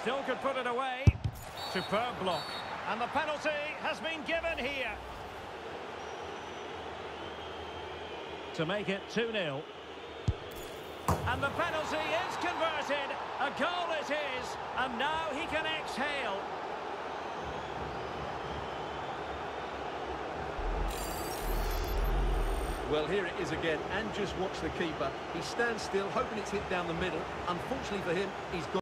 Still could put it away. Superb block. And the penalty has been given here. To make it 2-0. And the penalty is converted. A goal it is. And now he can exhale. Well, here it is again, and just watch the keeper. He stands still, hoping it's hit down the middle. Unfortunately for him, he's got...